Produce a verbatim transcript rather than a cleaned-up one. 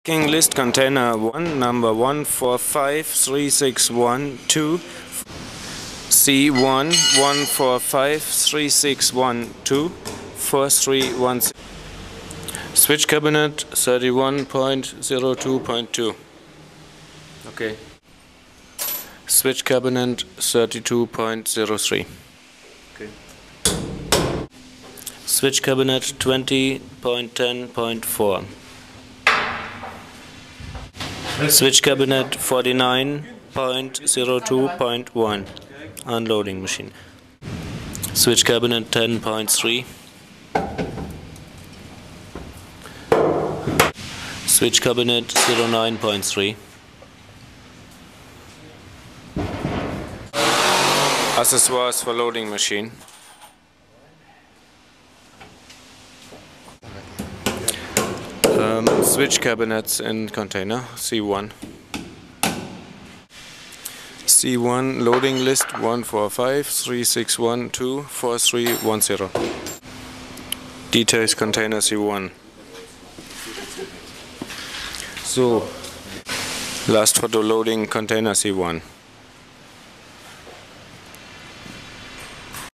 King list container one, number one four five three six one two, C one one four five three six one two four three one six. Switch cabinet thirty-one point zero two point two. Okay. Switch cabinet thirty-two point zero three. Okay. Switch cabinet twenty point ten point four. Switch cabinet forty-nine point zero two point one. Unloading machine. Switch cabinet ten point three. Switch cabinet zero nine point three. Accessoires for loading machine. Um, switch cabinets in container C one. C one loading list one four five three six one two four three one zero. Details container C one. So, last photo loading container C one.